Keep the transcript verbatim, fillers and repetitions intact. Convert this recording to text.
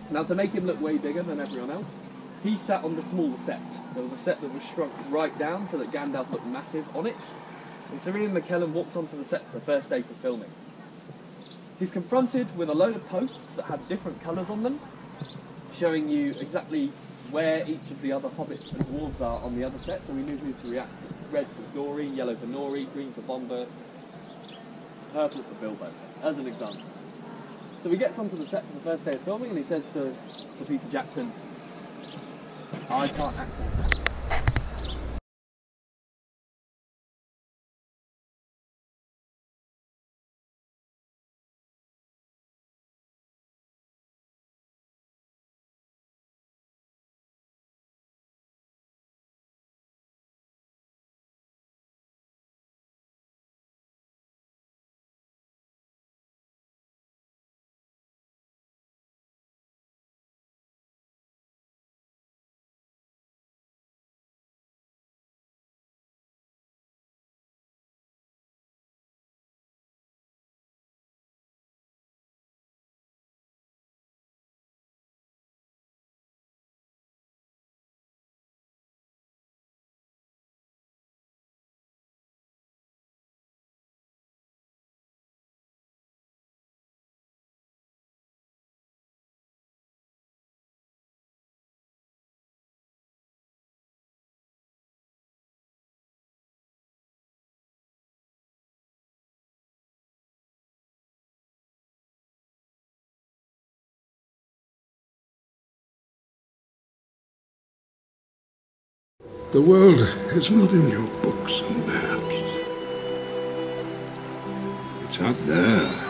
Now, to make him look way bigger than everyone else, he sat on the smaller set. There was a set that was shrunk right down so that Gandalf looked massive on it. And Sir Ian McKellen walked onto the set the first day for filming. He's confronted with a load of posts that have different colours on them, showing you exactly where each of the other hobbits and dwarves are on the other set, so we knew who to react to. Red for Dory, yellow for Nori, green for Bomber, purple for Bilbo, as an example. So he gets onto the set for the first day of filming and he says to Sir Peter Jackson, I can't act like that. The world is not in your books and maps. It's out there.